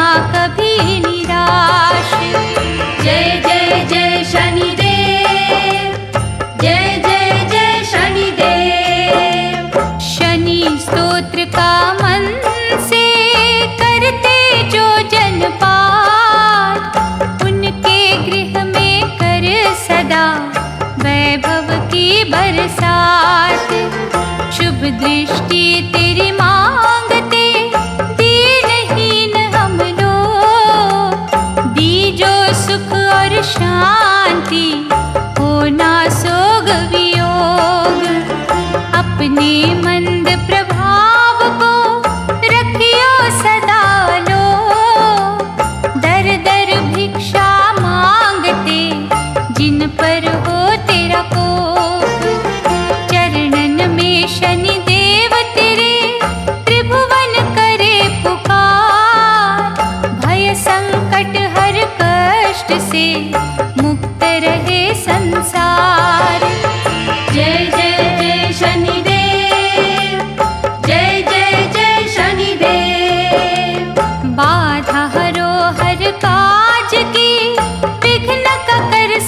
कभी निराश। जय जय जय शनिदेव, जय जय जय शनिदेव। शनि स्तोत्र का मन से करते जो जन पाठ, उनके गृह में कर सदा वैभव की बरसात। शुभ दृष्टि तेरी मांगते दीनहीन हम लोग, दीजो सुख और शांति होना सोग वियोग। अपने मंद प्रभाव को रखियो सदा लो, दर दर भिक्षा मांगते जिन पर हो तेरा कोप। चरणन में शनि देव तेरे त्रिभुवन करे पुकार, भय संकट हर कष्ट से मुक्त रहे संसार। जय जय जय शनिदेव, जय जय जय शनिदेव। बाधा हरो हर काज की, विघ्न का कर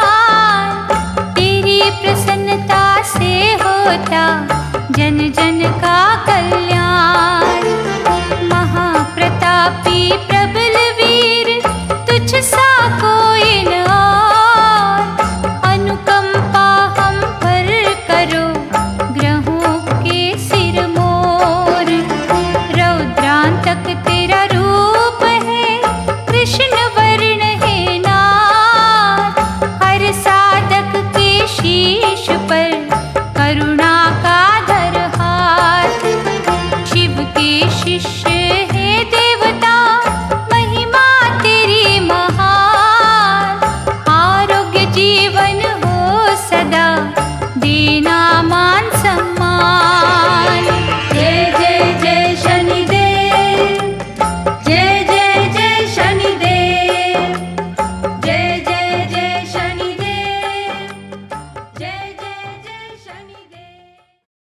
समाधान। तेरी प्रसन्नता से होता जन जन